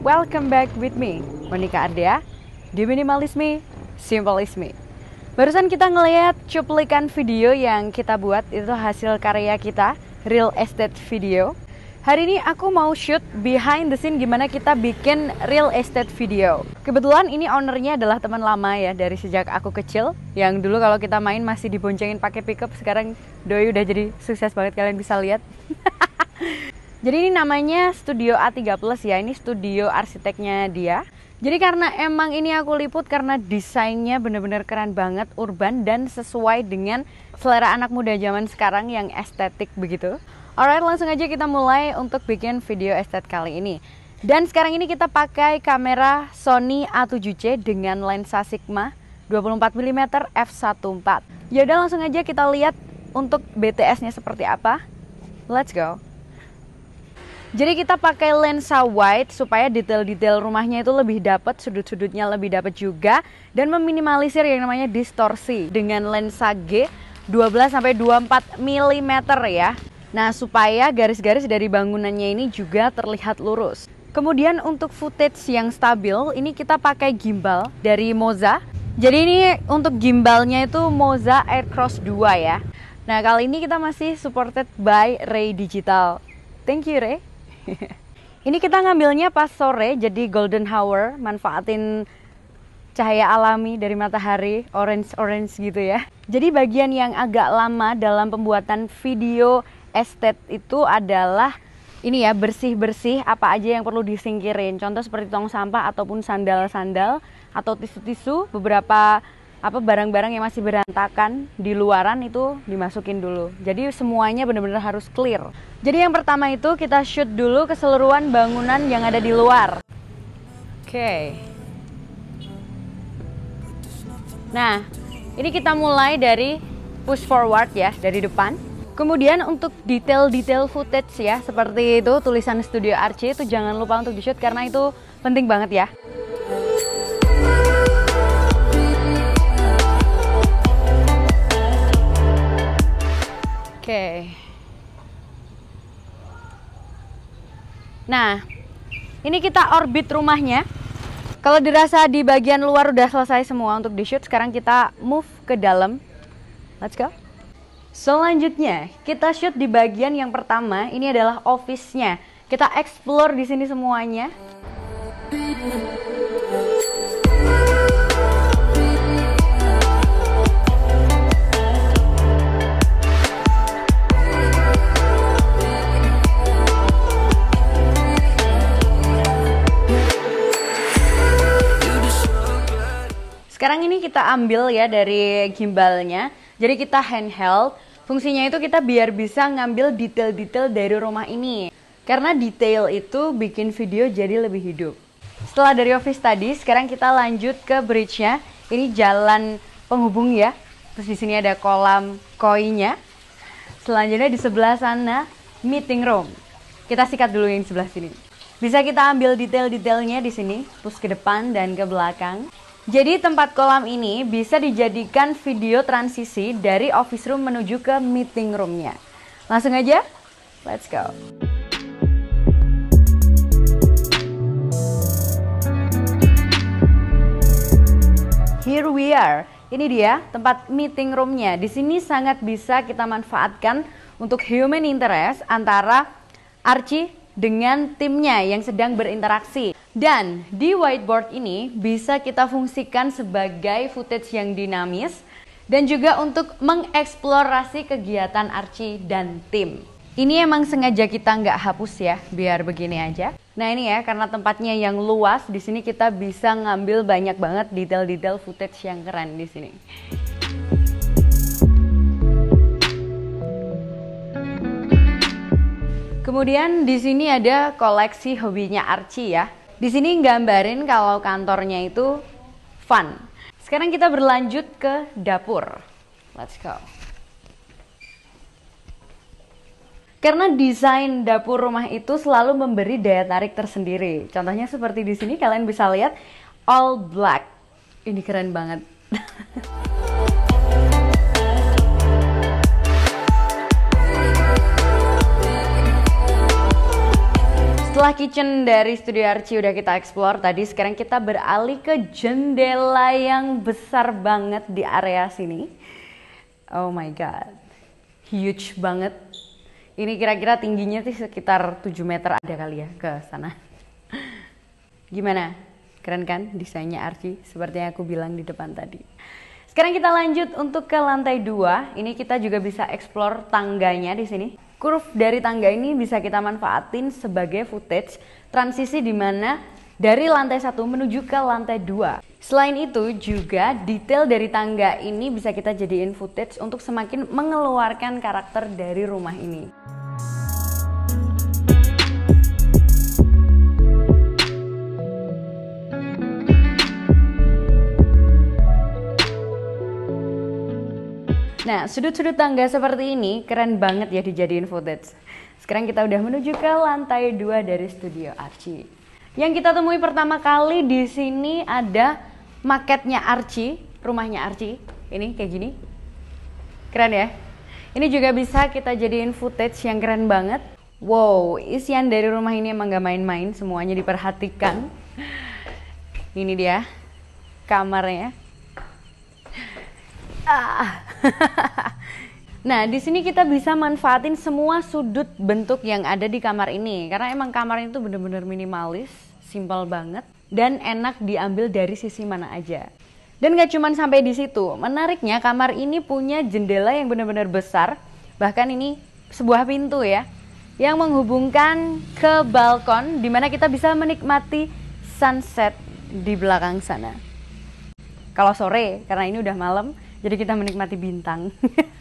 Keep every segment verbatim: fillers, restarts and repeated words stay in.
welcome back with me, Monica Ardea, di Minimalisme, Simplisme. Barusan kita ngeliat cuplikan video yang kita buat, itu hasil karya kita, real estate video. Hari ini aku mau shoot behind the scene gimana kita bikin real estate video. Kebetulan ini ownernya adalah teman lama ya, dari sejak aku kecil. Yang dulu kalau kita main masih diboncengin pakai pickup, sekarang doi udah jadi sukses banget, kalian bisa lihat. Jadi ini namanya Studio A tiga plus ya, ini studio arsiteknya dia. Jadi karena emang ini aku liput karena desainnya bener-bener keren banget, urban dan sesuai dengan selera anak muda zaman sekarang yang estetik begitu. Alright, langsung aja kita mulai untuk bikin video estate kali ini. Dan sekarang ini kita pakai kamera Sony A tujuh C dengan lensa Sigma dua puluh empat milimeter f satu empat. Ya udah langsung aja kita lihat untuk B T S-nya seperti apa. Let's go. Jadi kita pakai lensa wide supaya detail-detail rumahnya itu lebih dapat, sudut-sudutnya lebih dapat juga, dan meminimalisir yang namanya distorsi dengan lensa G dua belas sampai dua puluh empat milimeter ya. Nah, supaya garis-garis dari bangunannya ini juga terlihat lurus. Kemudian untuk footage yang stabil, ini kita pakai gimbal dari Moza. Jadi ini untuk gimbalnya itu Moza Aircross dua ya. Nah, kali ini kita masih supported by Ray Digital. Thank you, Ray. Ini kita ngambilnya pas sore, jadi golden hour, manfaatin cahaya alami dari matahari, orange-orange gitu ya. Jadi bagian yang agak lama dalam pembuatan video estate itu adalah ini ya, bersih-bersih apa aja yang perlu disingkirin. Contoh seperti tong sampah ataupun sandal-sandal atau tisu-tisu, beberapa apa barang-barang yang masih berantakan di luaran itu dimasukin dulu. Jadi semuanya benar-benar harus clear. Jadi yang pertama itu kita shoot dulu keseluruhan bangunan yang ada di luar. Oke. Okay. Nah, ini kita mulai dari push forward ya, dari depan. Kemudian untuk detail-detail footage ya, seperti itu tulisan Studio Archie itu jangan lupa untuk di shoot karena itu penting banget ya. Oke. Okay. Nah, ini kita orbit rumahnya. Kalau dirasa di bagian luar udah selesai semua untuk di shoot, sekarang kita move ke dalam. Let's go. Selanjutnya, kita shoot di bagian yang pertama. Ini adalah office-nya. Kita explore di sini semuanya. Sekarang ini kita ambil ya dari gimbalnya. Jadi kita handheld. Fungsinya itu kita biar bisa ngambil detail-detail dari rumah ini. Karena detail itu bikin video jadi lebih hidup. Setelah dari office tadi, sekarang kita lanjut ke bridge-nya. Ini jalan penghubung ya. Terus di sini ada kolam koi-nya. Selanjutnya di sebelah sana meeting room. Kita sikat dulu yang sebelah sini. Bisa kita ambil detail-detailnya di sini, terus ke depan dan ke belakang. Jadi tempat kolam ini bisa dijadikan video transisi dari office room menuju ke meeting room-nya. Langsung aja, let's go. Here we are. Ini dia tempat meeting room-nya. Di sini sangat bisa kita manfaatkan untuk human interest antara Archie dengan timnya yang sedang berinteraksi. Dan di whiteboard ini bisa kita fungsikan sebagai footage yang dinamis dan juga untuk mengeksplorasi kegiatan Archie dan tim. Ini emang sengaja kita nggak hapus ya, biar begini aja. Nah ini ya, karena tempatnya yang luas, di sini kita bisa ngambil banyak banget detail-detail footage yang keren di sini. Kemudian di sini ada koleksi hobinya Archie ya. Di sini gambarin kalau kantornya itu fun. Sekarang kita berlanjut ke dapur. Let's go. Karena desain dapur rumah itu selalu memberi daya tarik tersendiri. Contohnya seperti di sini kalian bisa lihat all black. Ini keren banget. setelah kitchen dari Studio Archie udah kita explore tadi, sekarang kita beralih ke jendela yang besar banget di area sini. Oh my god, huge banget. Ini kira-kira tingginya sih sekitar tujuh meter ada kali ya ke sana. Gimana? Keren kan desainnya Archie? Seperti yang aku bilang di depan tadi. Sekarang kita lanjut untuk ke lantai dua. Ini kita juga bisa explore tangganya di sini. Curve dari tangga ini bisa kita manfaatin sebagai footage transisi di mana dari lantai satu menuju ke lantai dua. Selain itu juga detail dari tangga ini bisa kita jadiin footage untuk semakin mengeluarkan karakter dari rumah ini. Nah, sudut-sudut tangga seperti ini keren banget ya dijadiin footage. Sekarang kita udah menuju ke lantai dua dari Studio Archie. Yang kita temui pertama kali di sini ada maketnya Archie, rumahnya Archie. Ini kayak gini. Keren ya? Ini juga bisa kita jadiin footage yang keren banget. Wow, isian dari rumah ini emang gak main-main, semuanya diperhatikan. Ini dia kamarnya. Ah. Nah, di sini kita bisa manfaatin semua sudut bentuk yang ada di kamar ini karena emang kamar itu bener-bener minimalis, simpel banget dan enak diambil dari sisi mana aja. Dan gak cuman sampai di situ, menariknya kamar ini punya jendela yang benar-benar besar, bahkan ini sebuah pintu ya yang menghubungkan ke balkon di mana kita bisa menikmati sunset di belakang sana. Kalau sore, karena ini udah malam, jadi kita menikmati bintang.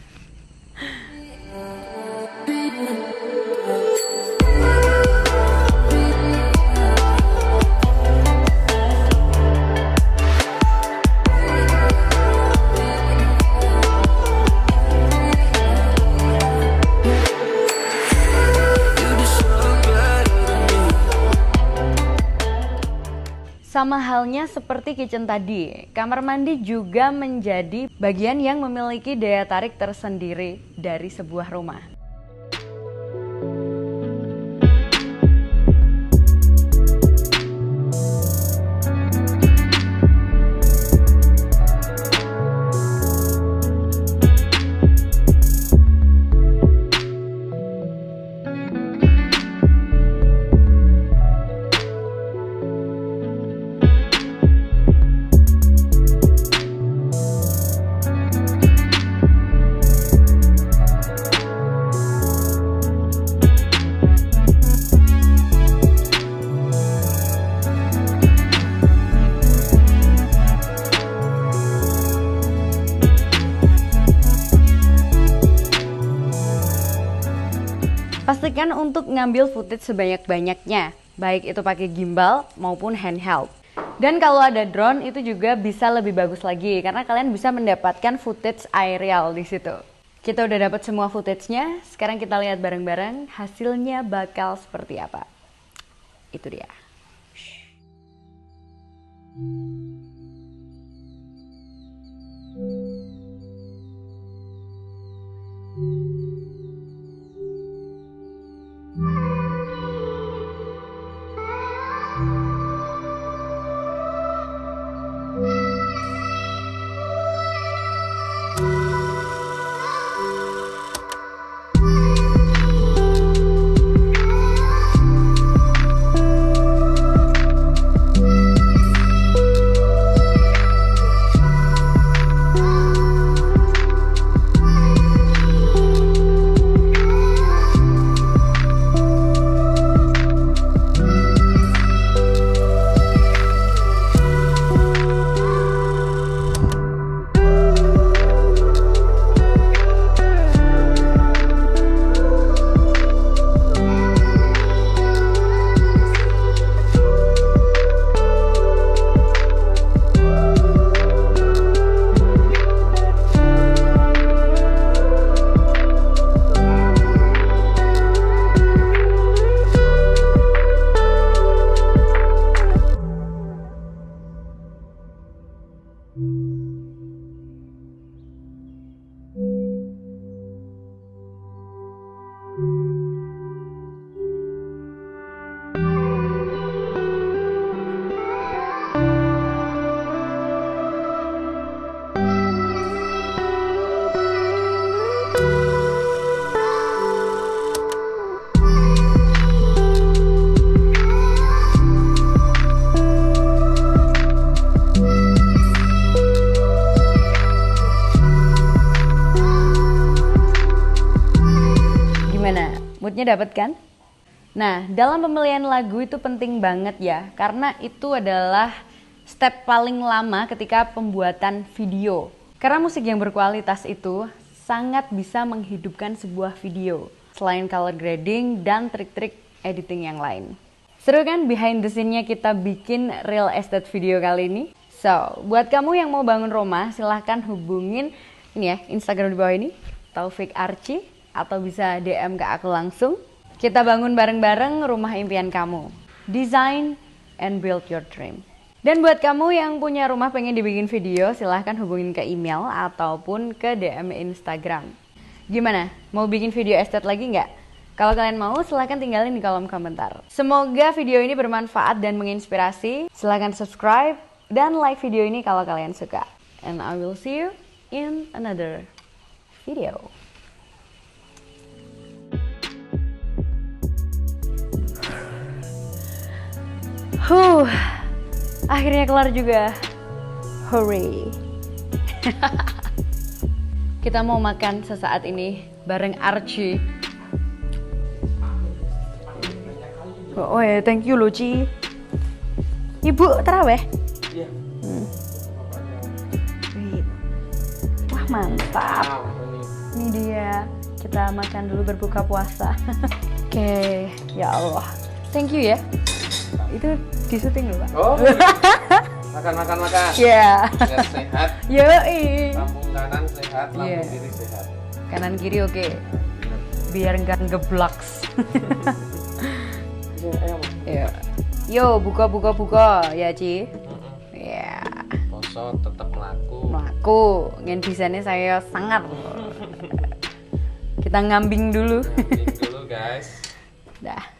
Sama halnya seperti kitchen tadi, kamar mandi juga menjadi bagian yang memiliki daya tarik tersendiri dari sebuah rumah. Pastikan untuk ngambil footage sebanyak-banyaknya, baik itu pakai gimbal maupun handheld. Dan kalau ada drone itu juga bisa lebih bagus lagi karena kalian bisa mendapatkan footage aerial di situ. Kita udah dapat semua footage-nya, sekarang kita lihat bareng-bareng hasilnya bakal seperti apa. Itu dia. Maksudnya dapat kan? Nah, dalam pemilihan lagu itu penting banget ya, karena itu adalah step paling lama ketika pembuatan video. Karena musik yang berkualitas itu sangat bisa menghidupkan sebuah video, selain color grading dan trik-trik editing yang lain. Seru kan behind the scene-nya kita bikin real estate video kali ini? So, buat kamu yang mau bangun rumah, silahkan hubungin ini ya, Instagram di bawah ini, Taufik Archie, atau bisa D M ke aku langsung. Kita bangun bareng-bareng rumah impian kamu. Design and build your dream. Dan buat kamu yang punya rumah pengen dibikin video, silahkan hubungin ke email ataupun ke D M Instagram. Gimana? Mau bikin video estate lagi nggak? Kalau kalian mau, silahkan tinggalin di kolom komentar. Semoga video ini bermanfaat dan menginspirasi. Silahkan subscribe dan like video ini kalau kalian suka. And I will see you in another video. Huh, akhirnya kelar juga. Hooray. Kita mau makan sesaat ini bareng Archie. Oh, oh ya, thank you loh, Ci. Ibu terawih? Iya. Hmm. Wah, mantap. Ini dia. Kita makan dulu berbuka puasa. Oke, okay. Ya Allah. Thank you ya. Itu di syuting loh, Pak. Oh. Makan makan makan. Iya. Yeah. Biar sehat. Yoi. Lambung kanan sehat, lambung yeah. kiri sehat. Kanan kiri oke. Okay. Biar enggak ngeblaks. Yo. Yo, buka buka buka ya, Ci. Ya. Yeah. Poso tetap melaku. Melaku. Ngen bisanya saya sangat. Kita ngambing dulu. Ngambing dulu, guys. Dah.